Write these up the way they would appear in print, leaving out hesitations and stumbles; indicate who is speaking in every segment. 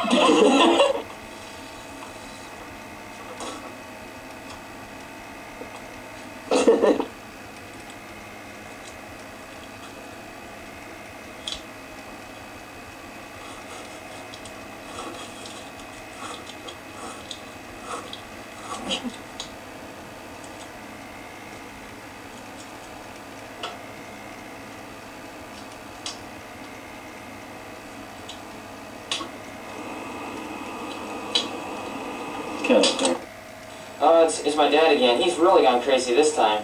Speaker 1: It's my dad again. He's really gone crazy this time.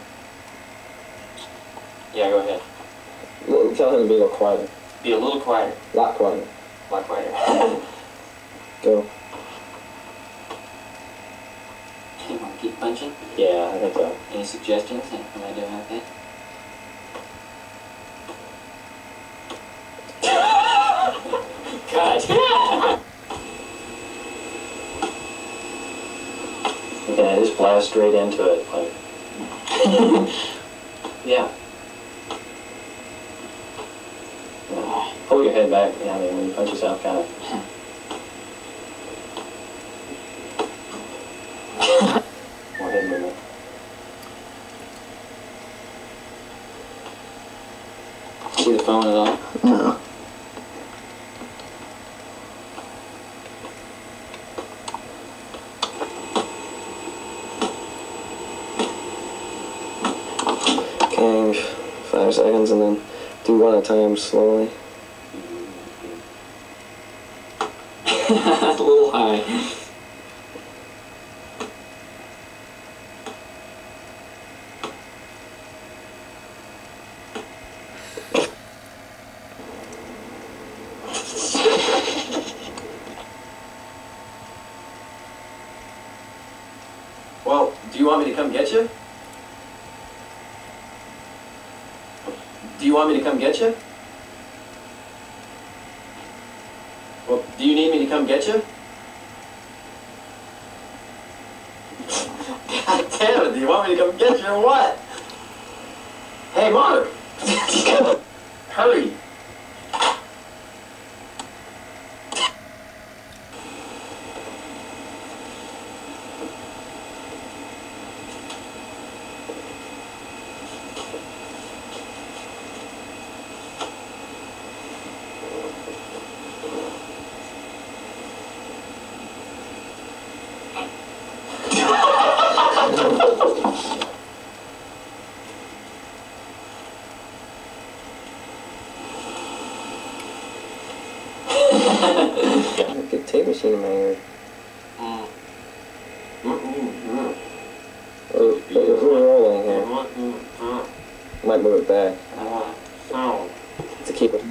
Speaker 1: Yeah, go ahead.
Speaker 2: Well, tell him to be a little quieter.
Speaker 1: Be a little quieter.
Speaker 2: A lot quieter.
Speaker 1: A lot quieter.
Speaker 2: Go.
Speaker 1: You want to keep punching?
Speaker 2: Yeah, I think so.
Speaker 1: Any suggestions? Am I doing okay? God.
Speaker 2: Yeah, just blast straight into it, like.
Speaker 1: Yeah.
Speaker 2: Pull your head back. Yeah, I mean, when you punch yourself, kind of. More head movement.
Speaker 1: See the phone at all?
Speaker 2: No. Okay, 5 seconds and then do one at a time slowly.
Speaker 1: That's a little high.
Speaker 2: Well, do you want me to come get you? Do you want me to come get you? Well, do you need me to come get you? God damn it, do you want me to come get you or what? Hey, Mark! Hurry! Get a tape machine in my ear. We're rolling here. Might move it back. To keep it.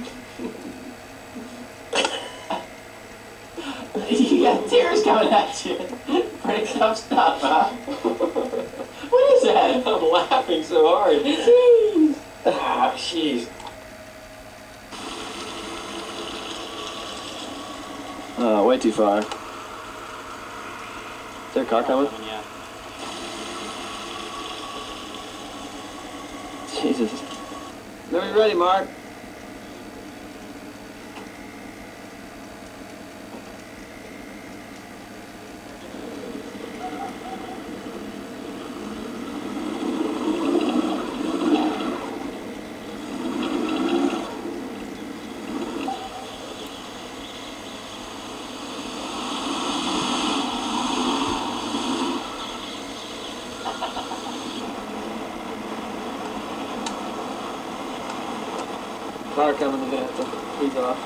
Speaker 1: You got tears coming at you. Pretty tough stuff, huh? What is that?
Speaker 2: I'm laughing so hard.
Speaker 1: Jeez.
Speaker 2: Ah, jeez. Way too far. Is there a car coming?
Speaker 1: Yeah.
Speaker 2: Jesus. Are you ready, Mark? Car coming, they're gonna have to ease off.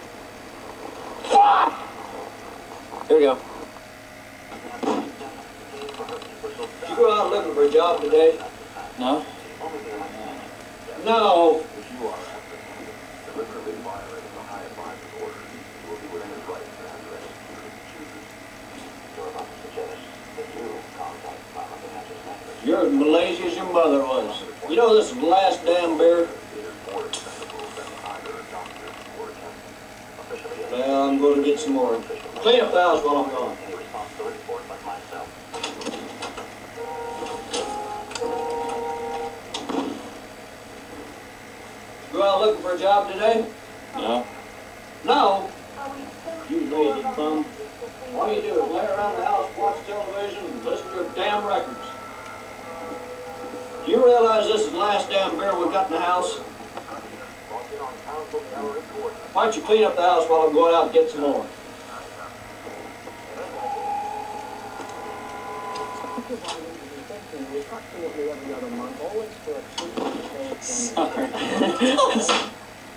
Speaker 2: Here we go. Did you go out looking for a job today?
Speaker 1: No?
Speaker 2: No! You're as Malaysia as your mother was. You know this is the last damn beer? Well, I'm going to get some more. Clean up the house while I'm gone. Go out looking for a job today?
Speaker 1: No.
Speaker 2: No?
Speaker 1: You lazy bum. All you do is lay around the house, watch television, and listen to damn records. Do you realize this is the last damn beer we've got in the house? Why don't you clean up the house while I'm going out and get some more? Sorry.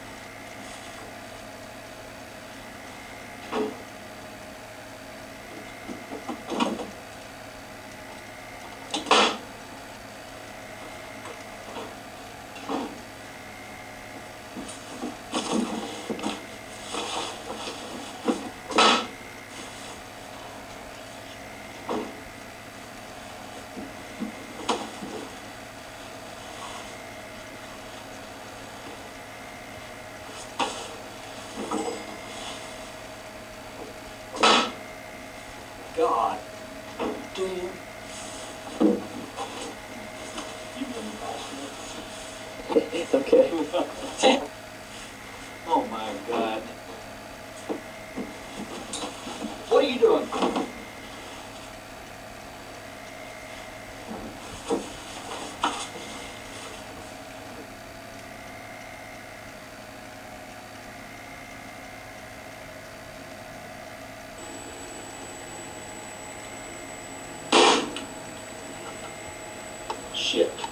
Speaker 1: God. Damn.
Speaker 2: It's okay.
Speaker 1: Oh my God. What are you doing? Shit.